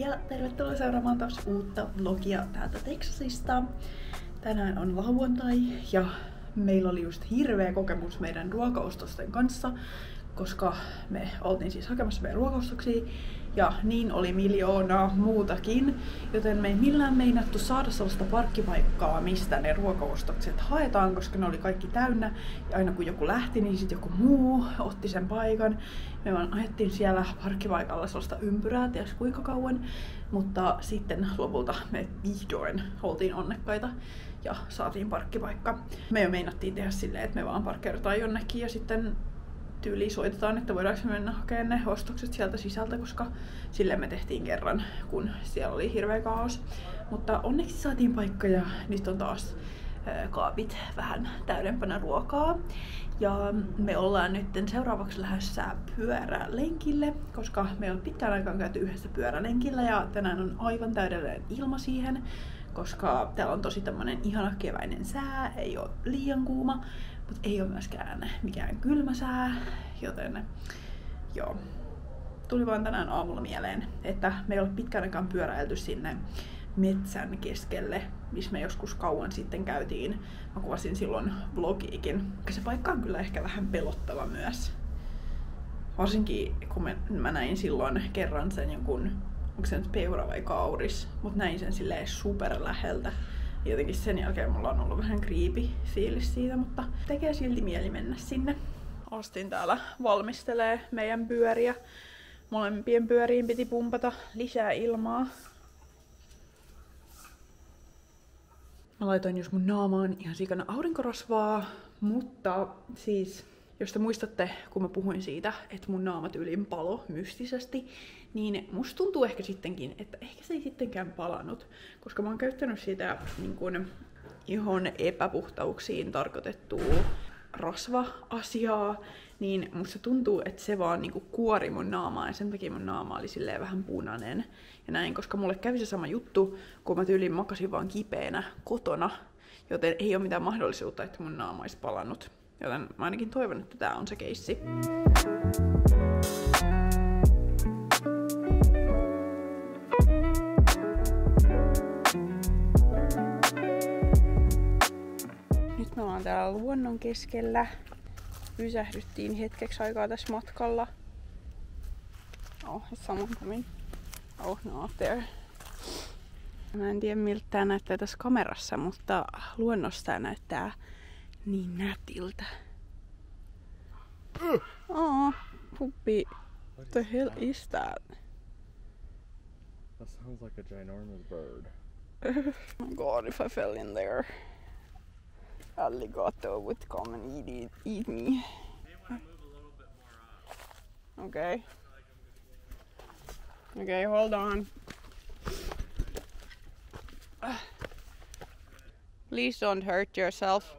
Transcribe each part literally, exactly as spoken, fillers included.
ja tervetuloa seuraamaan taas uutta vlogia täältä Texasista. Tänään on lauantai ja meillä oli just hirveä kokemus meidän ruokaostosten kanssa, koska me oltiin siis hakemassa meidän ruokaostoksia ja niin oli miljoonaa muutakin, joten me ei millään meinattu saada sellaista parkkipaikkaa, mistä ne ruokaostokset haetaan, koska ne oli kaikki täynnä ja aina kun joku lähti, niin sitten joku muu otti sen paikan. Me vaan ajettiin siellä parkkipaikalla sellaista ympyrää, ties kuinka kauan, mutta sitten lopulta me vihdoin oltiin onnekkaita ja saatiin parkkipaikka. Me jo meinattiin tehdä silleen, että me vaan parkkeerataan jonnekin ja sitten tyyliin soitetaan, että voidaanko me mennä hakemaan ne ostokset sieltä sisältä, koska silleen me tehtiin kerran, kun siellä oli hirveä kaos. Mutta onneksi saatiin paikka ja nyt on taas ää, kaapit vähän täydempänä ruokaa. Ja me ollaan nyt seuraavaksi lähdössä pyörälenkille, koska me on pitkään aikaan käyty yhdessä pyörälenkillä ja tänään on aivan täydellinen ilma siihen, koska täällä on tosi tämmönen ihana keväinen sää, ei oo liian kuuma, mutta ei ole myöskään mikään kylmä sää, joten joo. Tuli vaan tänään aamulla mieleen, että me ei ole pitkään aikaan pyöräilty sinne metsän keskelle, missä me joskus kauan sitten käytiin. Mä kuvasin silloin vlogiikin. Se paikka on kyllä ehkä vähän pelottava myös. Varsinkin kun mä näin silloin kerran sen jonkun, onko se nyt peura vai kauris, mutta näin sen silleen super läheltä. Jotenkin sen jälkeen mulla on ollut vähän creepy fiilis siitä, mutta tekee silti mieli mennä sinne. Austin täällä valmistelee meidän pyöriä. Molempien pyöriin piti pumpata lisää ilmaa. Mä laitoin just mun naamaan ihan sikana aurinkorasvaa, mutta siis jos te muistatte, kun mä puhuin siitä, että mun naama tyyliin palo mystisesti, niin musta tuntuu ehkä sittenkin, että ehkä se ei sittenkään palannut, koska mä oon käyttänyt sitä niin kun ihon epäpuhtauksiin tarkoitettua rasva-asiaa, niin musta tuntuu, että se vaan niin kun kuori mun naamaa ja sen takia mun naama oli silleen vähän punainen ja näin, koska mulle kävi se sama juttu, kun mä tyyliin makasin vaan kipeänä kotona, joten ei ole mitään mahdollisuutta, että mun naama olisi palannut. Joten mä ainakin toivon, että tää on se keissi. Nyt me ollaan täällä luonnon keskellä. Pysähdyttiin hetkeksi aikaa tässä matkalla. Oh, is someone coming? Oh, no, there. Mä en tiedä miltä tää näyttää tässä kamerassa, mutta luonnossa tää näyttää niin nätiltä. Oh, puppy. What the hell is that? That sounds like a ginormous bird. Oh my god, if I fell in there, alligator would come and eat, it, eat me. You may want to move a little bit more up. Okay. Okay, hold on. Please don't hurt yourself.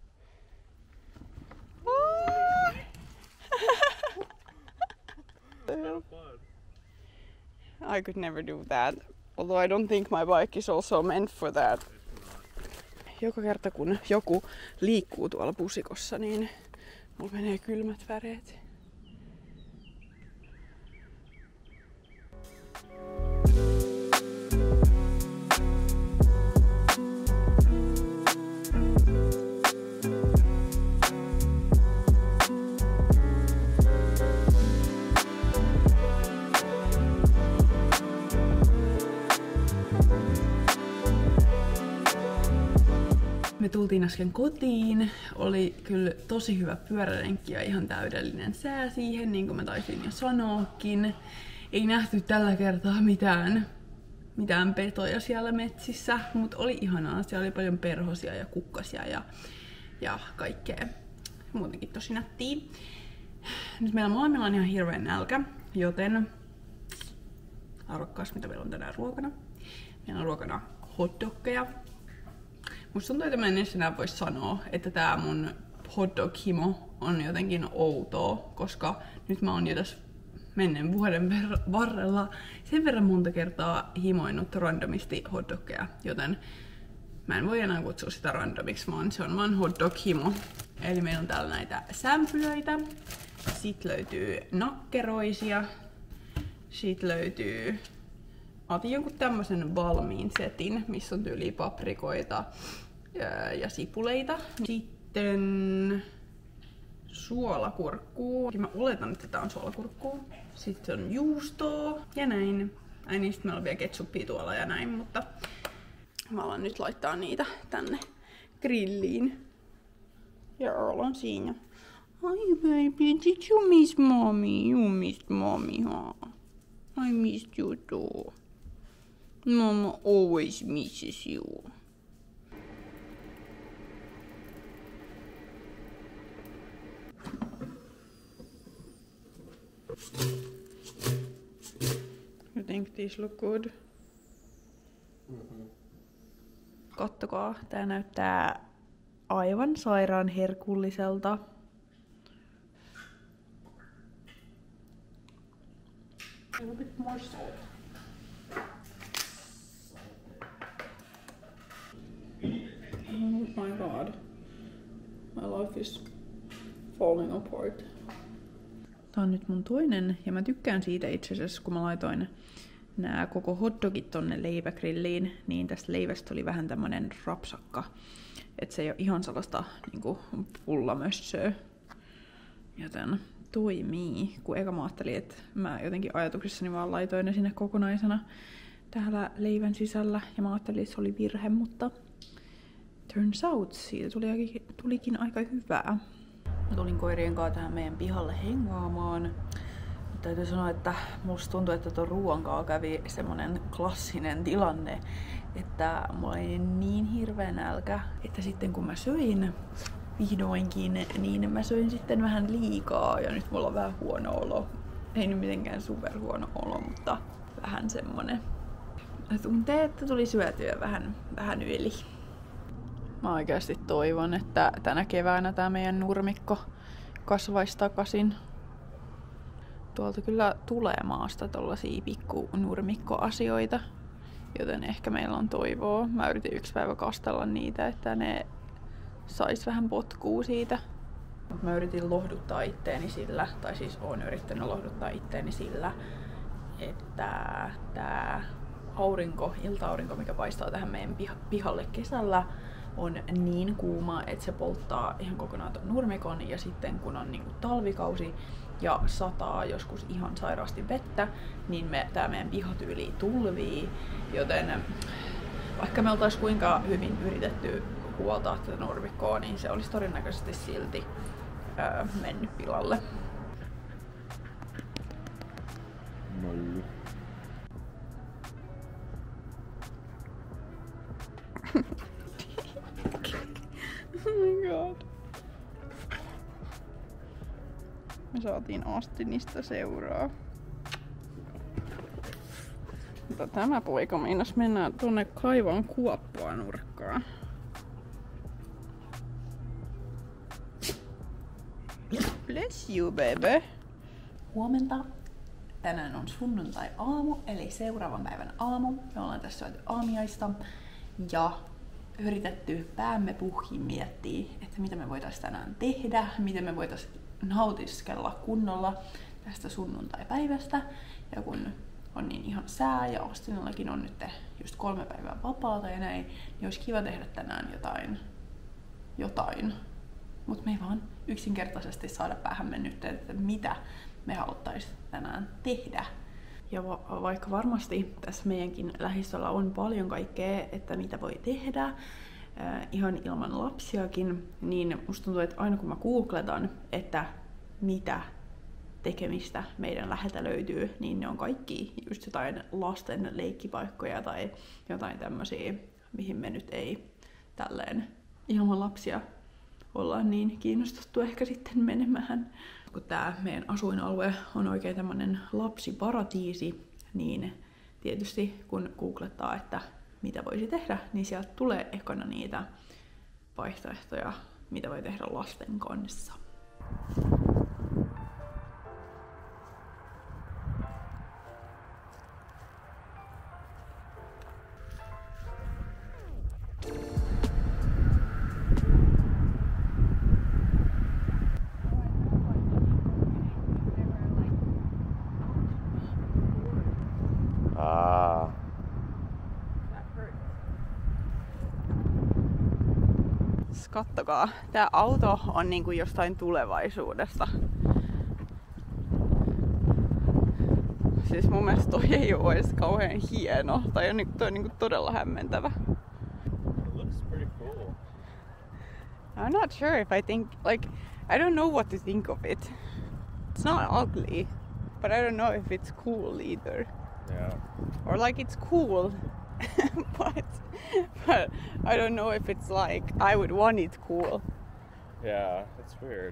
I could never do that. Although I don't think my bike is also meant for that. Joka kerta kun joku liikkuu tuolla pusikossa, niin mulla menee kylmät väreet. Me tultiin äsken kotiin, oli kyllä tosi hyvä pyörälenkki ja ihan täydellinen sää siihen, niin kuin mä taisin jo sanoakin. Ei nähty tällä kertaa mitään, mitään petoja siellä metsissä, mutta oli ihanaa. Siellä oli paljon perhosia ja kukkasia ja, ja kaikkea muutenkin tosi nättiä. Nyt meillä molemmilla on ihan hirveän nälkä, joten arvokkaas mitä meillä on tänään ruokana. Meillä on ruokana hotdoggeja. Musta tuntuu, että mä en edes enää voi sanoa, että tää mun hotdog-himo on jotenkin outoa, koska nyt mä oon jo tässä menneen vuoden varrella sen verran monta kertaa himoinut randomisti hotdoggeja, joten mä en voi enää kutsua sitä randomiksi, vaan se on vaan hotdog-himo. Eli meillä on täällä näitä sämpylöitä, sit löytyy nakkeroisia, sit löytyy otin jonkun tämmösen valmiin setin, missä on tyyliä paprikoita ja, ja sipuleita. Sitten suolakurkkuu. Mä oletan, että tää on suolakurkkuu. Sitten on juustoa ja näin. Ai niin, sit meillä on vielä ketsuppia tuolla ja näin, mutta mä alan nyt laittaa niitä tänne grilliin. Ja Earl on siinä. Hi baby, did you miss mommy? You missed mommy, huh? I missed you too. Mama always misses you. You think these look good? Mm-hmm. Kattokaa, tää näyttää aivan sairaan herkulliselta. A little bit more salt. Oh my god. My life is falling apart. Tää on nyt mun toinen, ja mä tykkään siitä itse asiassa, kun mä laitoin nää koko hotdogit tonne leivägrilliin, niin tästä leivästä oli vähän tämmönen rapsakka. Et se ei oo ihan sellaista niinku pullamössöä. Joten toimii. Kun eka mä ajattelin, että mä jotenkin ajatuksissani vaan laitoin ne sinne kokonaisena täällä leivän sisällä. Ja mä ajattelin, että se oli virhe, mutta turns out siitä tuli, tulikin aika hyvää. Mä tulin koirien kanssa tähän meidän pihalle hengaamaan. Täytyy sanoa, että musta tuntuu, että tuon ruoan kanssa kävi semmonen klassinen tilanne, että mulla oli niin hirveä nälkä, että sitten kun mä söin vihdoinkin, niin mä söin sitten vähän liikaa ja nyt mulla on vähän huono olo. Ei nyt mitenkään super huono olo, mutta vähän semmonen. Tuntee, että tuli syötyä vähän, vähän yli. Mä oikeasti toivon, että tänä keväänä tää meidän nurmikko kasvaisi takaisin. Tuolta kyllä tulee maasta tollasia pikku nurmikkoasioita, joten ehkä meillä on toivoa. Mä yritin yksi päivä kastella niitä, että ne sais vähän potkua siitä. Mä yritin lohduttaa itteeni sillä, tai siis oon yrittänyt lohduttaa itteeni sillä, että tää aurinko, ilta-aurinko, mikä paistaa tähän meidän pihalle kesällä, on niin kuuma, että se polttaa ihan kokonaan ton nurmikon, ja sitten kun on niinku talvikausi ja sataa joskus ihan sairaasti vettä, niin me, tää meidän piha tyyliin tulvii, joten vaikka me oltais kuinka hyvin yritetty huoltaa tätä nurmikkoa, niin se olisi todennäköisesti silti öö, mennyt pilalle. Moi. Oh my god. Me saatiin Austinista seuraa. Mutta tämä poika meinas mennä tuonne kaivan kuoppaa nurkkaan. Bless you, baby. Huomenta. Tänään on sunnuntai-aamu, eli seuraavan päivän aamu. Me ollaan tässä syöty aamiaista ja yritetty päämme puhkiin miettiä, että mitä me voitais tänään tehdä, miten me voitais nautiskella kunnolla tästä sunnuntai-päivästä. Ja kun on niin ihan sää ja Austinillakin on nyt just kolme päivää vapaata ja näin, niin olisi kiva tehdä tänään jotain. jotain. Mutta me ei vaan yksinkertaisesti saada päähän nyt, että mitä me haluttais tänään tehdä. Ja va- vaikka varmasti tässä meidänkin lähistöllä on paljon kaikkea, että mitä voi tehdä, äh, ihan ilman lapsiakin, niin musta tuntuu, että aina kun mä googletan, että mitä tekemistä meidän läheltä löytyy, niin ne on kaikki just jotain lasten leikkipaikkoja tai jotain tämmösiä, mihin me nyt ei tälleen ilman lapsia olla niin kiinnostuttu ehkä sitten menemään. Kun tää meidän asuinalue on oikein tämmönen lapsiparatiisi, niin tietysti kun googlettaa, että mitä voisi tehdä, niin sieltä tulee ekana niitä vaihtoehtoja, mitä voi tehdä lasten kanssa. Ah. Siis kattokaa, tää auto on niinku jostain tulevaisuudesta. Siis mun mielestä toi ei oo edes kauhean hieno. Tai on, toi on niinku todella hämmentävä. It looks pretty cool. I'm not sure if I think, like, I don't know what to think of it. It's not ugly, but I don't know if it's cool either. Yeah. Or like it's cool, but, but I don't know if it's like, I would want it cool. Yeah, it's weird.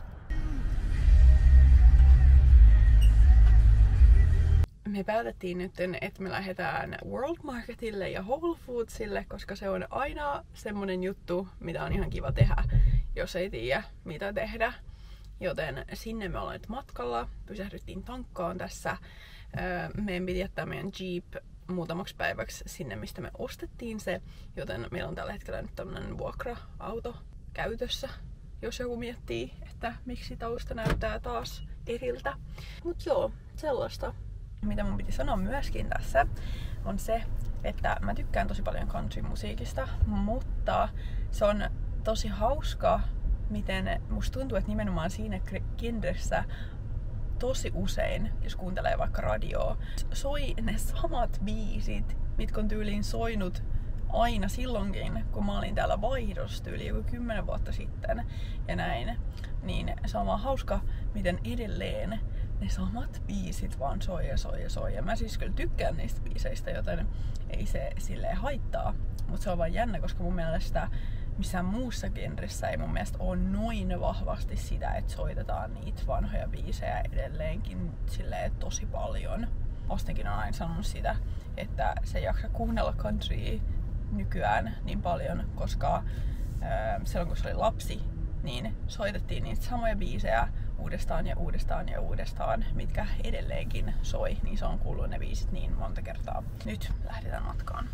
Me päätettiin nyt, että me lähdetään World Marketille ja Whole Foodsille, koska se on aina semmonen juttu, mitä on ihan kiva tehdä, jos ei tiedä mitä tehdä. Joten sinne me ollaan nyt matkalla, pysähdyttiin tankkaan tässä. Meidän piti jättää meidän Jeep muutamaksi päiväksi sinne, mistä me ostettiin se, joten meillä on tällä hetkellä nyt tämmönen vuokra-auto käytössä, jos joku miettii, että miksi tausta näyttää taas eriltä. Mut joo, sellaista. Mitä mun piti sanoa myöskin tässä on se, että mä tykkään tosi paljon country-musiikista, mutta se on tosi hauska, miten musta tuntuu, että nimenomaan siinä genressä tosi usein, jos kuuntelee vaikka radioa, soi ne samat biisit, mitkä on tyyliin soinut aina silloinkin, kun mä olin täällä vaihdossa tyyli joku kymmenen vuotta sitten ja näin. Niin se on vaan hauska, miten edelleen ne samat biisit vaan soi ja soi ja soi. Ja mä siis kyllä tykkään niistä biiseistä, joten ei se silleen haittaa. Mutta se on vaan jännä, koska mun mielestä missään muussa genressä ei mun mielestä ole noin vahvasti sitä, että soitetaan niitä vanhoja biisejä edelleenkin silleen tosi paljon. Ostenkin on aina sanonut sitä, että se ei jaksa kuunnella countrya nykyään niin paljon, koska äh, silloin kun se oli lapsi, niin soitettiin niitä samoja biisejä uudestaan ja uudestaan ja uudestaan, mitkä edelleenkin soi, niin se on kuullut ne biisit niin monta kertaa. Nyt lähdetään matkaan.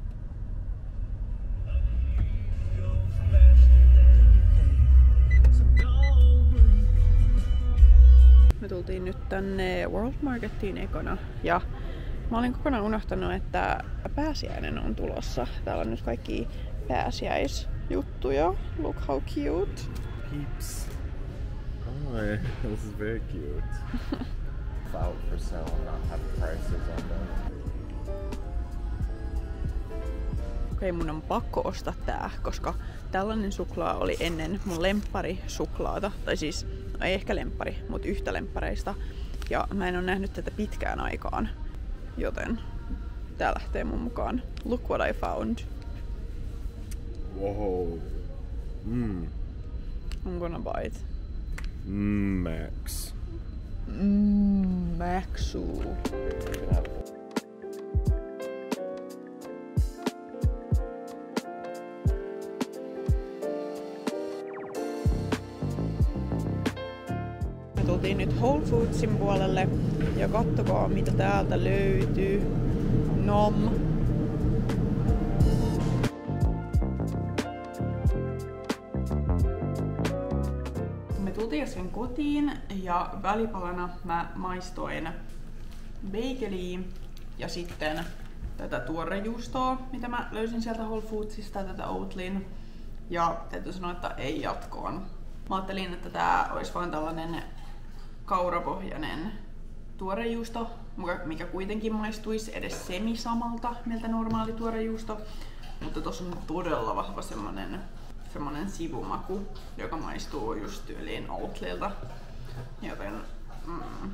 Me tultiin nyt tänne World Marketiin ekana ja mä olin kokonaan unohtanut, että pääsiäinen on tulossa. Täällä on nyt kaikki pääsiäisjuttuja. Look how cute. Peeps. Oh, this is very cute. Out for sale and not have prices on them. Okei, mun on pakko ostaa tää, koska tällainen suklaa oli ennen mun lemppari suklaata. Tai siis, ei ehkä lemppari, mutta yhtä lemppareista. Ja mä en oo nähnyt tätä pitkään aikaan. Joten tää lähtee mun mukaan. Look what I found. Whoa. Mmm. I'm gonna buy it. Mmm, Max. Mmm, Maxu. Me tultiin nyt Whole Foodsin puolelle ja kattokaa mitä täältä löytyy. Nom. Me tultiin äsken kotiin ja välipalana mä maistoin bageliä ja sitten tätä tuorejuustoa, mitä mä löysin sieltä Whole Foodsista, tätä Oatlyn. Ja täytyy sanoa, että ei jatkoon. Mä ajattelin, että tää olisi vain tällainen kaurapohjainen tuorejuusto, mikä kuitenkin maistuisi edes semisamalta, miltä normaali tuorejuusto. Mutta tossa on todella vahva semmonen, semmonen sivumaku, joka maistuu just tyyliin Oatlylta. Joten mm.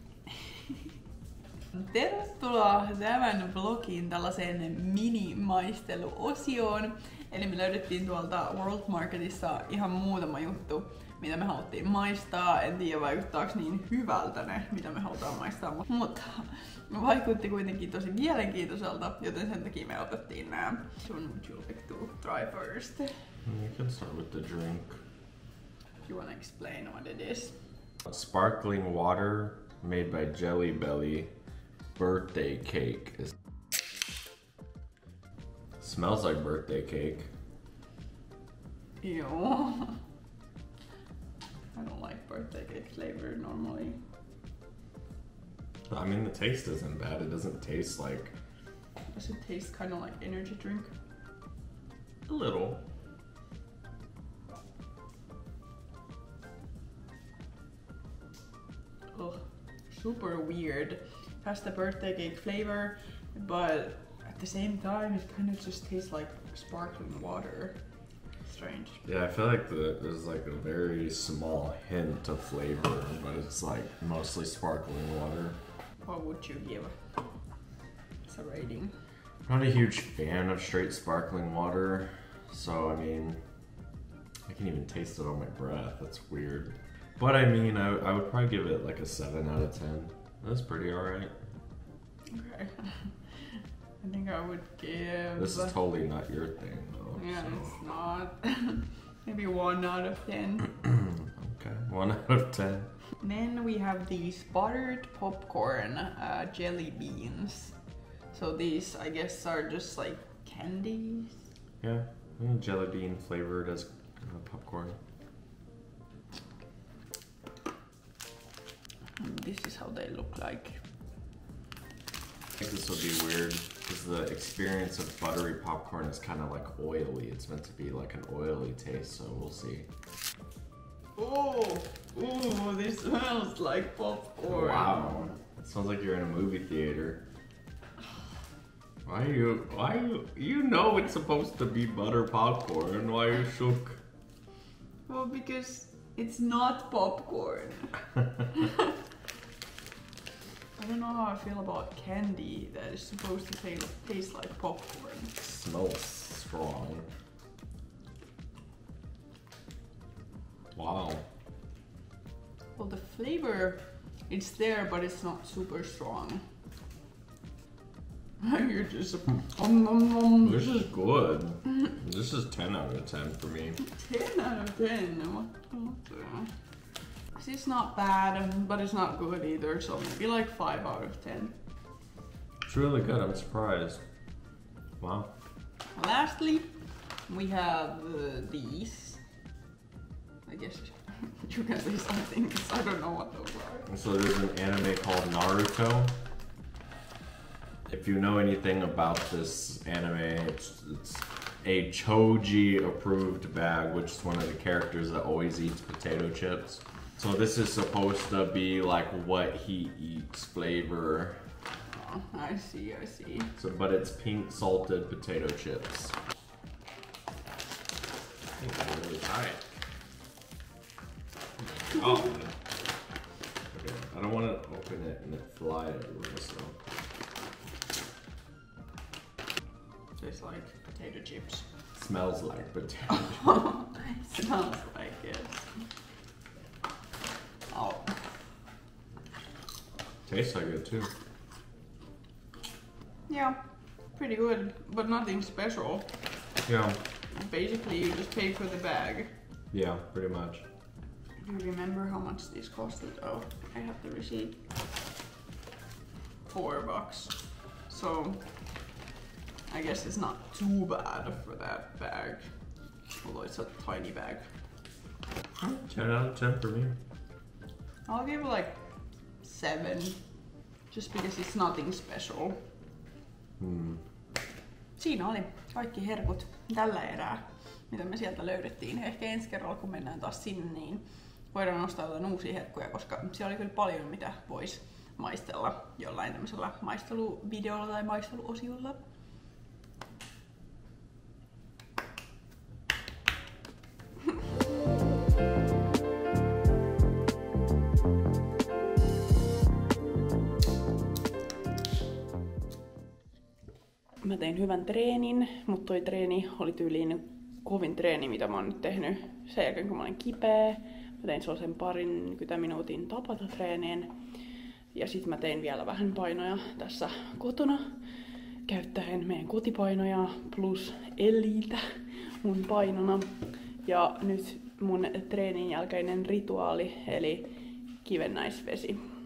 Tervetuloa tämän vlogin tällaiseen mini-maisteluosioon. Eli me löydettiin tuolta World Marketissa ihan muutama juttu, mitä me haluttiin maistaa. En tiedä vaikuttaako niin hyvältä ne, mitä me halutaan maistaa, mutta vaikutti kuitenkin tosi mielenkiintoiselta, joten sen takia me otettiin nää. So would you like to try first? You can start with the drink. You wanna explain what it is? Sparkling water made by Jelly Belly birthday cake. Is smells like birthday cake. Ew. I don't like birthday cake flavor normally. I mean, the taste isn't bad. It doesn't taste like... Does it taste kind of like energy drink? A little. super weird. It has the birthday cake flavor, but at the same time, it kind of just tastes like sparkling water. Strange. Yeah, I feel like the, there's like a very small hint of flavor, but it's like mostly sparkling water. What would you give as a rating? Not a huge fan of straight sparkling water, so I mean, I can even taste it on my breath. That's weird. But I mean, I, I would probably give it like a seven out of ten. That's pretty alright. Okay. I think I would give... This is totally not your thing though. Yeah, so. it's not. Maybe one out of ten. Okay, one out of ten. Then we have these buttered popcorn uh, jelly beans. So these, I guess, are just like candies. Yeah, jelly bean flavored as uh, popcorn. And this is how they look like. I think this will be weird because the experience of buttery popcorn is kind of like oily. It's meant to be like an oily taste, so we'll see. Oh, ooh, this smells like popcorn. Wow, it smells like you're in a movie theater. Why are you, why are you, you know it's supposed to be butter popcorn, why are you shook? Well, because it's not popcorn. I don't know how I feel about candy that is supposed to taste, taste like popcorn. It smells strong. Wow. Well, the flavor, it's there, but it's not super strong. You're just um, um, um. This is good. This is ten out of ten for me. ten out of ten. What, what the? This is not bad, but it's not good either, so maybe like five out of ten. It's really good, I'm surprised. Wow. Lastly, we have uh, these. I guess you can say something, because I don't know what those are. So there's an anime called Naruto. If you know anything about this anime, it's, it's a Choji approved bag, which is one of the characters that always eats potato chips. So this is supposed to be like what he eats flavor. Oh, I see, I see. So, but it's pink salted potato chips. I think they're really tight. Oh. Okay, I don't want to open it and it fly everywhere, so. Tastes like potato chips. Smells like potato chips. Smells like it. Oh. Tastes like it too. Yeah, pretty good, but nothing special. Yeah. Basically, you just pay for the bag. Yeah, pretty much. Do you remember how much these costed? Oh, I have the receipt. Four bucks. So, I guess it's not too bad for that bag. Although it's a tiny bag. ten out of ten for me. I'll give it like seven. Just because it's nothing special. Hmm. Siinä oli kaikki herkut tällä erää, mitä me sieltä löydettiin. Ehkä ensi kerralla, kun mennään taas sinne, niin voidaan ostaa jotain uusia herkkuja, koska siellä oli kyllä paljon, mitä voisi maistella jollain tämmöisellä maisteluvideolla tai maisteluosiolla. Mä tein hyvän treenin, mutta toi treeni oli tyyliin kovin treeni, mitä mä oon nyt tehnyt sen jälkeen, kun mä olin kipeä. Mä tein sellaisen parinkymmentä minuutin tapata-treeneen. Ja sit mä tein vielä vähän painoja tässä kotona, käyttäen meidän kotipainoja plus Elliltä mun painona. Ja nyt mun treenin jälkeinen rituaali, eli kivennäisvesi.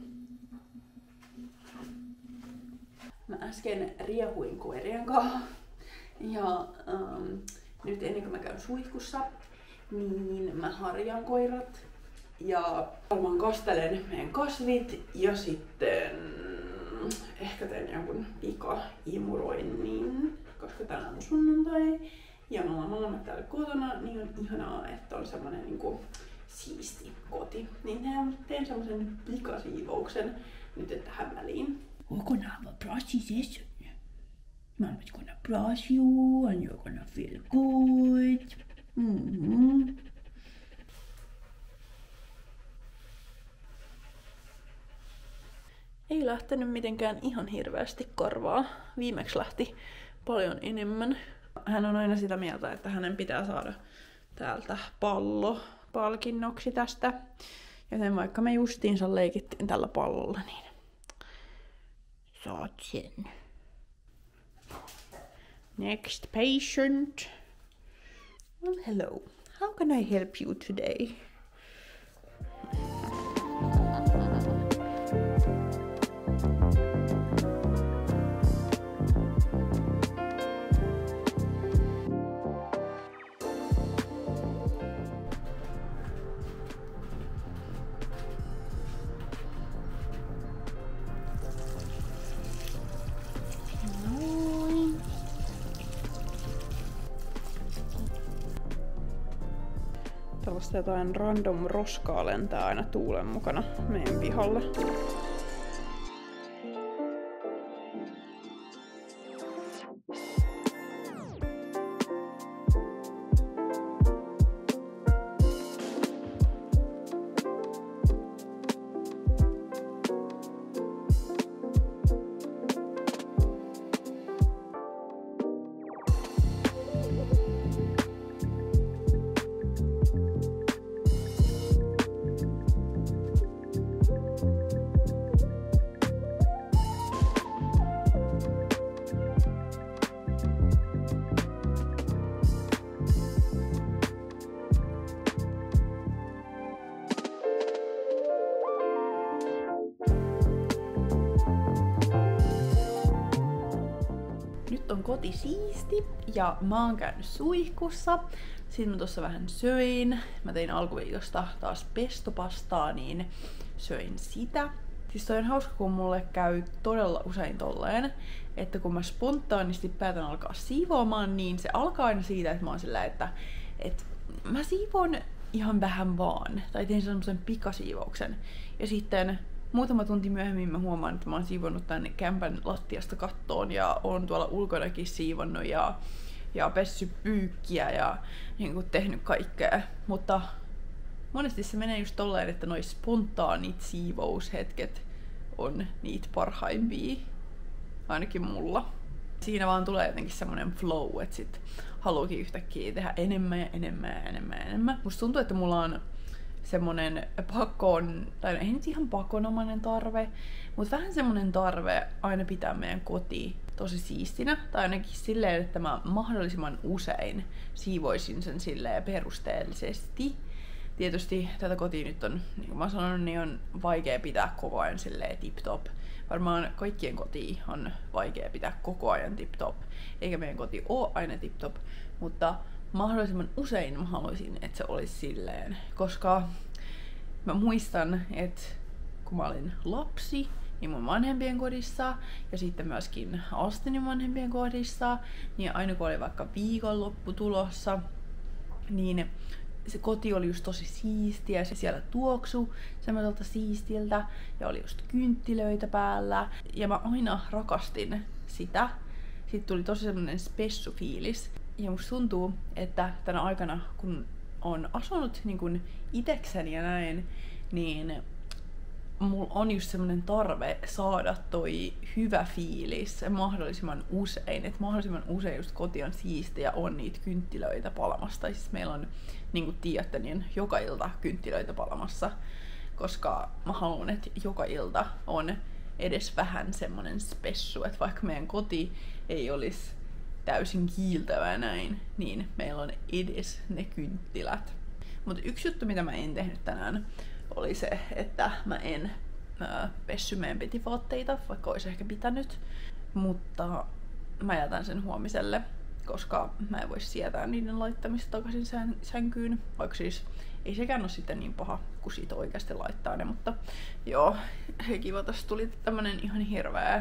Mä äsken riehuin koirien kanssa ja ähm, nyt ennen kuin mä käyn suihkussa, niin mä harjaan koirat ja varmaan kastelen meidän kasvit ja sitten ehkä teen jonkun pika-imuroinnin, koska tänään on sunnuntai ja me ollaan molemmat täällä kotona, niin on ihanaa, että on semmonen niinku siisti koti. Niin teen semmosen pikasiivouksen nyt tähän väliin. We're gonna have a brushing session. Mama's gonna brush you and you're gonna feel good. Mm-hmm. Ei lähtenyt mitenkään ihan hirveästi korvaa. Viimeksi lähti paljon enemmän. Hän on aina sitä mieltä, että hänen pitää saada täältä pallo palkinnoksi tästä. Joten vaikka me justiinsa leikittiin tällä pallolla, niin saat sen. Next patient. Well, hello. How can I help you today? Tällaista jotain random roskaa lentää aina tuulen mukana meidän pihalle. Nyt on koti siisti ja mä oon käynyt suihkussa. Sitten mä tossa vähän söin. Mä tein alkuviikosta taas pestopastaa, niin söin sitä. Siis toi on hauska, kun mulle käy todella usein tolleen, että kun mä spontaanisti päätän alkaa siivoamaan, niin se alkaa aina siitä, että mä oon sillä, että, että mä siivon ihan vähän vaan. Tai tein semmosen pikasiivouksen. Ja sitten muutama tunti myöhemmin mä huomaan, että mä oon siivonnut tänne kämpän lattiasta kattoon ja oon tuolla ulkonakin siivonnut ja, ja pessy pyykkiä ja niin kuin tehnyt kaikkea. Mutta monesti se menee just tolleen, että noi spontaanit siivoushetket on niitä parhaimpia. Ainakin mulla. Siinä vaan tulee jotenkin semmonen flow, että sit haluukin yhtäkkiä tehdä enemmän ja enemmän ja enemmän ja enemmän. Musta tuntuu, että mulla on semmonen pakon, tai ei nyt ihan pakonomainen tarve, mutta vähän semmonen tarve aina pitää meidän koti tosi siistinä, tai ainakin silleen, että mä mahdollisimman usein siivoisin sen silleen perusteellisesti. Tietysti tätä kotia nyt on, niin kuin mä sanonut, niin on vaikea pitää koko ajan silleen tip-top. Varmaan kaikkien koti on vaikea pitää koko ajan tip-top, eikä meidän koti oo aina tip-top, mutta mahdollisimman usein mä haluaisin, että se olisi silleen, koska mä muistan, että kun mä olin lapsi, niin mun vanhempien kodissa ja sitten myöskin Austinin vanhempien kodissa, niin aina kun oli vaikka viikonloppu tulossa, niin se koti oli just tosi siistiä, se siellä tuoksui semmoiselta siistiltä ja oli just kynttilöitä päällä ja mä aina rakastin sitä. Sitten tuli tosi semmoinen spessu fiilis. Ja musta tuntuu, että tänä aikana, kun on asunut niin kun itekseni ja näin, niin mulla on just semmonen tarve saada toi hyvä fiilis mahdollisimman usein. Että mahdollisimman usein just koti on siistiä ja on niitä kynttilöitä palamassa. Tai siis meillä on, niin kuin tiedätte, niin joka ilta kynttilöitä palamassa. Koska mä haluan, että joka ilta on edes vähän semmonen spessu. Että vaikka meidän koti ei olisi täysin kiiltävää näin, niin meillä on edes ne kynttilät. Mutta yksi juttu, mitä mä en tehnyt tänään, oli se, että mä en ää, pessy meidän petivaatteita, vaikka olisi ehkä pitänyt. Mutta mä jätän sen huomiselle, koska mä en voi sietää niiden laittamista takaisin sän- sänkyyn. Vaikka siis ei sekään ole sitten niin paha, kun siitä oikeasti laittaa ne, mutta joo, kiva, tässä tuli tämmönen ihan hirveä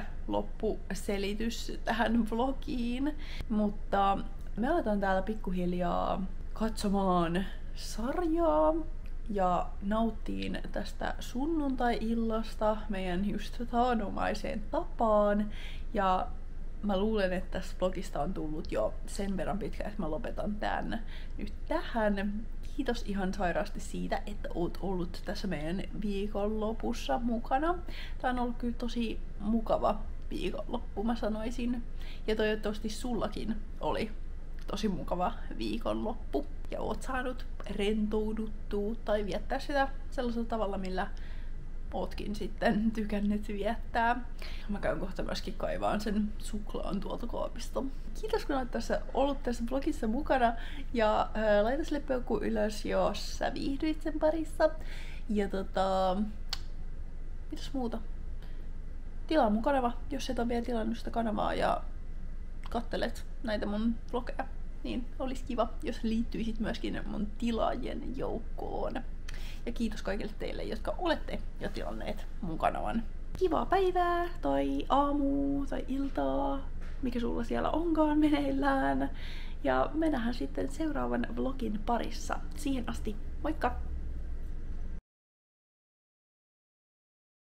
loppuselitys tähän vlogiin. Mutta me aletaan täällä pikkuhiljaa katsomaan sarjaa ja nauttiin tästä sunnuntai-illasta meidän just tavanomaiseen tapaan. Ja mä luulen, että tästä vlogista on tullut jo sen verran pitkä, että mä lopetan tän nyt tähän. Kiitos ihan sairaasti siitä, että oot ollut tässä meidän viikonlopussa mukana. Tää on ollut kyllä tosi mukava viikonloppu, mä sanoisin. Ja toivottavasti sullakin oli tosi mukava viikonloppu. Ja oot saanut rentouduttua tai viettää sitä sellaisella tavalla, millä ootkin sitten tykännyt viettää. Mä käyn kohta myöskin kaivaan sen suklaan tuolta kaapista. Kiitos kun olet tässä ollut tässä vlogissa mukana ja ää, laita sille peukku ylös, jos sä viihdyit sen parissa. Ja tota... mitäs muuta? Tilaa mun kanava, jos et ole vielä tilannut sitä kanavaa ja kattelet näitä mun vlogeja. Niin olisi kiva, jos liittyisit myöskin mun tilaajien joukkoon. Ja kiitos kaikille teille, jotka olette jo tilanneet mun kanavan. Kivaa päivää, tai aamua, tai iltaa, mikä sulla siellä onkaan meneillään. Ja me nähdään sitten seuraavan vlogin parissa. Siihen asti, moikka!